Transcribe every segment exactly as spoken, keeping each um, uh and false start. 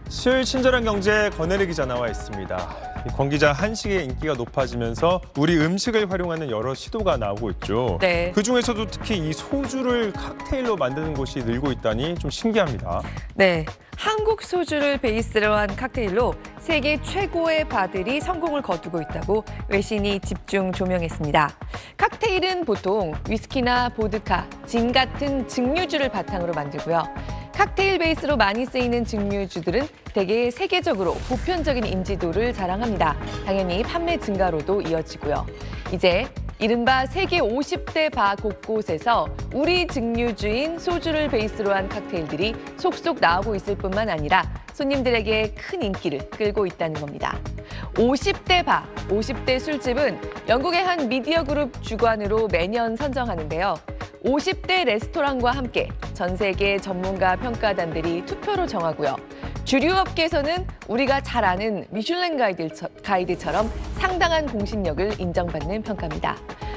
수요일 친절한 경제 권혜리 기자 나와 있습니다. 권 기자, 한식의 인기가 높아지면서 우리 음식을 활용하는 여러 시도가 나오고 있죠. 네. 그중에서도 특히 이 소주를 칵테일로 만드는 곳이 늘고 있다니 좀 신기합니다. 네, 한국 소주를 베이스로 한 칵테일로 세계 최고의 바들이 성공을 거두고 있다고 외신이 집중 조명했습니다. 칵테일은 보통 위스키나 보드카, 진 같은 증류주를 바탕으로 만들고요. 칵테일 베이스로 많이 쓰이는 증류주들은 대개 세계적으로 보편적인 인지도를 자랑합니다. 당연히 판매 증가로도 이어지고요. 이제 이른바 세계 오십 대 바 곳곳에서 우리 증류주인 소주를 베이스로 한 칵테일들이 속속 나오고 있을 뿐만 아니라 손님들에게 큰 인기를 끌고 있다는 겁니다. 오십 대 바, 오십 대 술집은 영국의 한 미디어 그룹 주관으로 매년 선정하는데요. 오십 대 레스토랑과 함께 전 세계 전문가 평가단들이 투표로 정하고요. 주류 업계에서는 우리가 잘 아는 미슐랭 가이드처럼 상당한 공신력을 인정받는 평가입니다.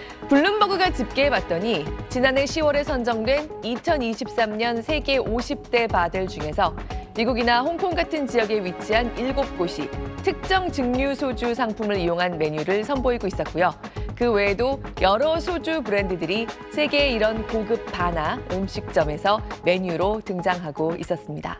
블룸버그가 집계해봤더니 지난해 시월에 선정된 이천이십삼 년 세계 오십 대 바들 중에서 미국이나 홍콩 같은 지역에 위치한 일곱 곳이 특정 증류 소주 상품을 이용한 메뉴를 선보이고 있었고요. 그 외에도 여러 소주 브랜드들이 세계의 이런 고급 바나 음식점에서 메뉴로 등장하고 있었습니다.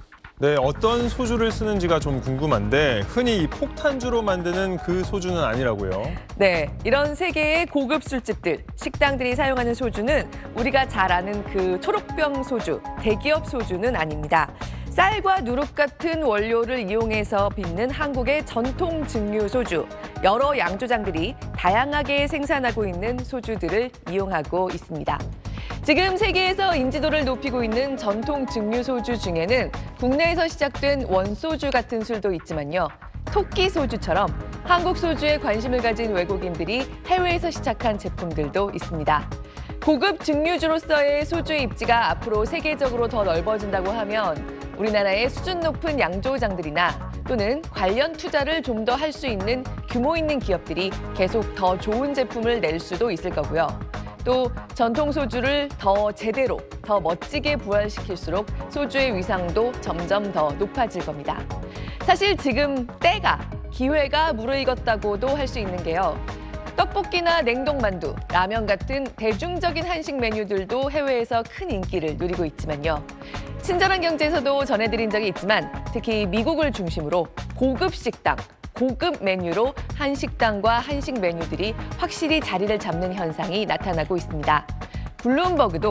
네, 어떤 소주를 쓰는지가 좀 궁금한데 흔히 이 폭탄주로 만드는 그 소주는 아니라고요? 네, 이런 세계의 고급 술집들, 식당들이 사용하는 소주는 우리가 잘 아는 그 초록병 소주, 대기업 소주는 아닙니다. 쌀과 누룩 같은 원료를 이용해서 빚는 한국의 전통 증류 소주. 여러 양조장들이 다양하게 생산하고 있는 소주들을 이용하고 있습니다. 지금 세계에서 인지도를 높이고 있는 전통 증류 소주 중에는 국내에서 시작된 원소주 같은 술도 있지만요. 토끼 소주처럼 한국 소주에 관심을 가진 외국인들이 해외에서 시작한 제품들도 있습니다. 고급 증류주로서의 소주의 입지가 앞으로 세계적으로 더 넓어진다고 하면 우리나라의 수준 높은 양조장들이나 또는 관련 투자를 좀 더 할 수 있는 규모 있는 기업들이 계속 더 좋은 제품을 낼 수도 있을 거고요. 또 전통 소주를 더 제대로, 더 멋지게 부활시킬수록 소주의 위상도 점점 더 높아질 겁니다. 사실 지금 때가, 기회가 무르익었다고도 할 수 있는 게요. 떡볶이나 냉동만두, 라면 같은 대중적인 한식 메뉴들도 해외에서 큰 인기를 누리고 있지만요. 친절한 경제에서도 전해드린 적이 있지만 특히 미국을 중심으로 고급 식당, 고급 메뉴로 한식당과 한식 메뉴들이 확실히 자리를 잡는 현상이 나타나고 있습니다. 블룸버그도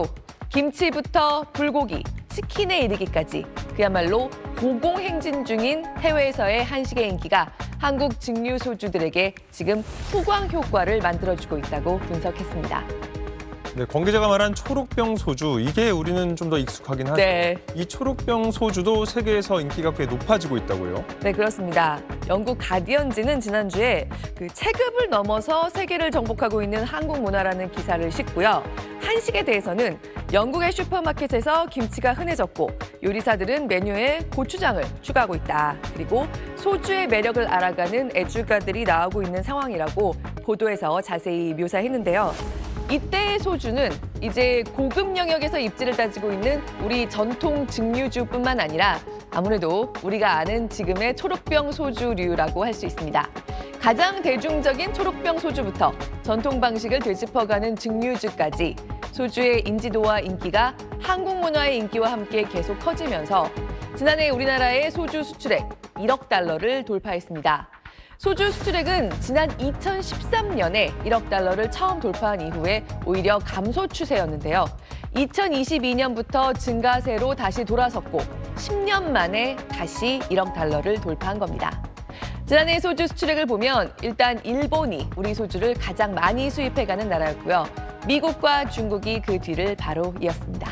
김치부터 불고기, 치킨에 이르기까지 그야말로 고공행진 중인 해외에서의 한식의 인기가 한국 증류 소주들에게 지금 후광 효과를 만들어주고 있다고 분석했습니다. 네, 권 기자가 말한 초록병 소주, 이게 우리는 좀 더 익숙하긴 하죠. 네. 이 초록병 소주도 세계에서 인기가 꽤 높아지고 있다고요? 네, 그렇습니다. 영국 가디언지는 지난주에 그 체급을 넘어서 세계를 정복하고 있는 한국 문화라는 기사를 싣고요. 한식에 대해서는 영국의 슈퍼마켓에서 김치가 흔해졌고 요리사들은 메뉴에 고추장을 추가하고 있다. 그리고 소주의 매력을 알아가는 애주가들이 나오고 있는 상황이라고 보도에서 자세히 묘사했는데요. 이때의 소주는 이제 고급 영역에서 입지를 따지고 있는 우리 전통 증류주뿐만 아니라 아무래도 우리가 아는 지금의 초록병 소주류라고 할 수 있습니다. 가장 대중적인 초록병 소주부터 전통 방식을 되짚어가는 증류주까지 소주의 인지도와 인기가 한국 문화의 인기와 함께 계속 커지면서 지난해 우리나라의 소주 수출액 일억 달러를 돌파했습니다. 소주 수출액은 지난 이천십삼 년에 일억 달러를 처음 돌파한 이후에 오히려 감소 추세였는데요. 이천이십이 년부터 증가세로 다시 돌아섰고 십 년 만에 다시 일억 달러를 돌파한 겁니다. 지난해 소주 수출액을 보면 일단 일본이 우리 소주를 가장 많이 수입해가는 나라였고요. 미국과 중국이 그 뒤를 바로 이었습니다.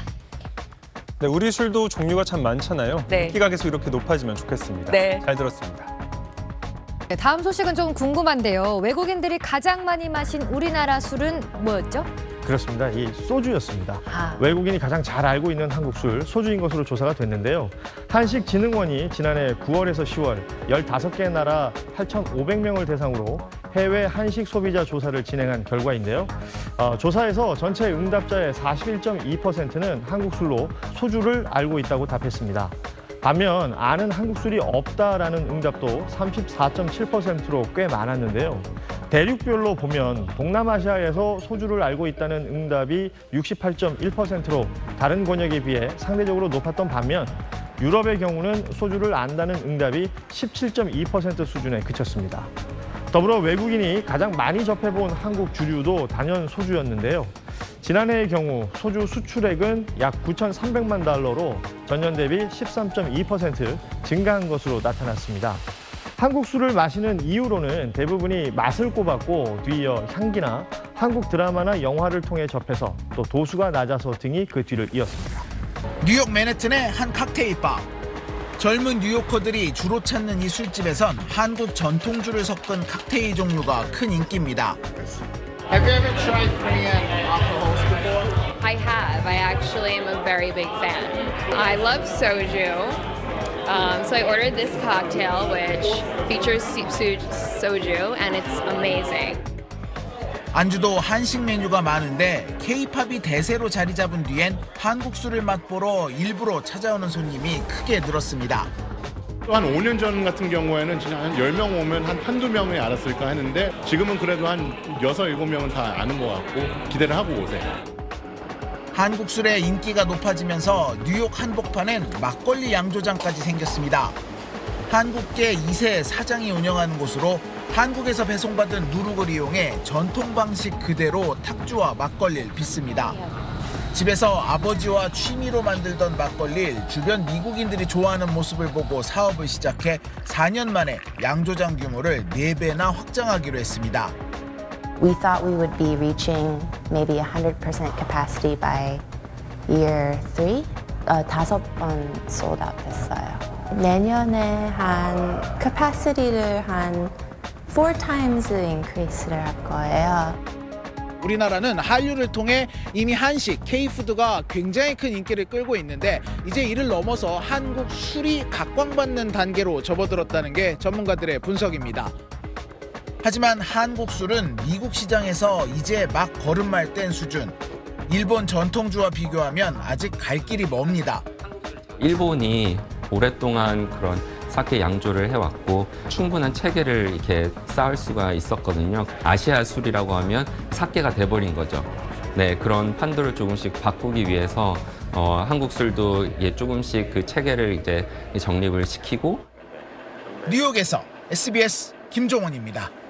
네, 우리 술도 종류가 참 많잖아요. 네. 인기가 계속 이렇게 높아지면 좋겠습니다. 네. 잘 들었습니다. 네, 다음 소식은 좀 궁금한데요. 외국인들이 가장 많이 마신 우리나라 술은 뭐였죠? 그렇습니다. 이 소주였습니다. 아. 외국인이 가장 잘 알고 있는 한국 술, 소주인 것으로 조사가 됐는데요. 한식진흥원이 지난해 구월에서 시월 열다섯 개 나라 팔천오백 명을 대상으로 해외 한식 소비자 조사를 진행한 결과인데요. 어, 조사에서 전체 응답자의 사십일 점 이 퍼센트는 한국 술로 소주를 알고 있다고 답했습니다. 반면 아는 한국 술이 없다라는 응답도 삼십사 점 칠 퍼센트로 꽤 많았는데요. 대륙별로 보면 동남아시아에서 소주를 알고 있다는 응답이 육십팔 점 일 퍼센트로 다른 권역에 비해 상대적으로 높았던 반면 유럽의 경우는 소주를 안다는 응답이 십칠 점 이 퍼센트 수준에 그쳤습니다. 더불어 외국인이 가장 많이 접해본 한국 주류도 단연 소주였는데요. 지난해의 경우 소주 수출액은 약 구천삼백만 달러로 전년 대비 십삼 점 이 퍼센트 증가한 것으로 나타났습니다. 한국 술을 마시는 이유로는 대부분이 맛을 꼽았고 뒤이어 향기나 한국 드라마나 영화를 통해 접해서 또 도수가 낮아서 등이 그 뒤를 이었습니다. 뉴욕 맨해튼의 한 칵테일 바. 젊은 뉴요커들이 주로 찾는 이 술집에선 한국 전통주를 섞은 칵테일 종류가 큰 인기입니다. Have you ever tried Korean alcohols before? I have. I actually am a very big fan. I love soju. Um, so I ordered this cocktail which features soju and it's amazing. 안주도 한식 메뉴가 많은데 K-팝이 대세로 자리 잡은 뒤엔 한국 술을 맛보러 일부러 찾아오는 손님이 크게 늘었습니다. 한 오 년 전 같은 경우에는 진짜 한 열 명 오면 한 한두 명이 알았을까 했는데 지금은 그래도 한 여섯, 일곱 명은 다 아는 것 같고 기대를 하고 오세요. 한국 술의 인기가 높아지면서 뉴욕 한복판엔 막걸리 양조장까지 생겼습니다. 한국계 이 세 사장이 운영하는 곳으로 한국에서 배송받은 누룩을 이용해 전통 방식 그대로 탁주와 막걸리를 빚습니다. 집에서 아버지와 취미로 만들던 막걸리를 주변 미국인들이 좋아하는 모습을 보고 사업을 시작해 사 년 만에 양조장 규모를 네 배나 확장하기로 했습니다. We thought we would be reaching maybe one hundred percent capacity by year three. 어, 다섯 번 sold out 됐어요. 내년에 한 capacity를 한 four times increase를 할 거예요. 우리나라는 한류를 통해 이미 한식, K푸드가 굉장히 큰 인기를 끌고 있는데 이제 이를 넘어서 한국 술이 각광받는 단계로 접어들었다는 게 전문가들의 분석입니다. 하지만 한국 술은 미국 시장에서 이제 막 걸음말 뗀 수준. 일본 전통주와 비교하면 아직 갈 길이 멉니다. 일본이 오랫동안 그런 사케 양조를 해왔고 충분한 체계를 이렇게 쌓을 수가 있었거든요. 아시아 술이라고 하면 사케가 돼버린 거죠. 네, 그런 판도를 조금씩 바꾸기 위해서 어, 한국 술도 예, 조금씩 그 체계를 이제 정립을 시키고. 뉴욕에서 에스비에스 김종원입니다.